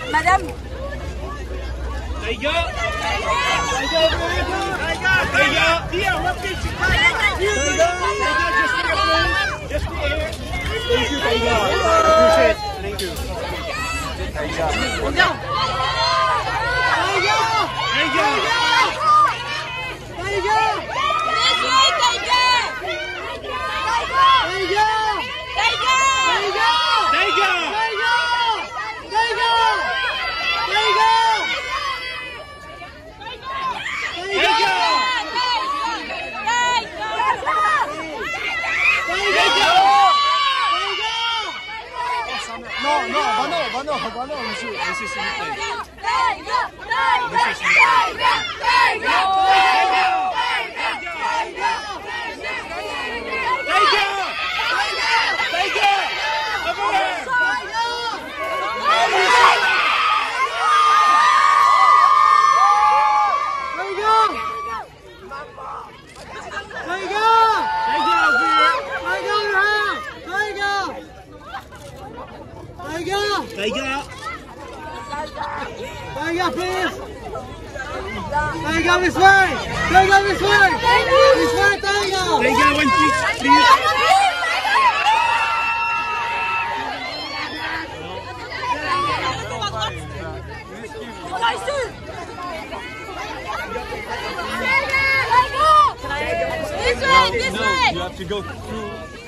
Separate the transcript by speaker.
Speaker 1: Madame.
Speaker 2: There you go. There you go. There you go. Here, what piece you got? There you go. Just the air. Thank you, Tyga. Appreciate it. Thank you. Tyga. No, monsieur, s'il vous plaît.
Speaker 3: Tyga, please! Tyga, this way! Tyga, this way! This way, Tyga!
Speaker 2: Tyga, one piece, please!
Speaker 1: This way!
Speaker 2: No, you have to go through.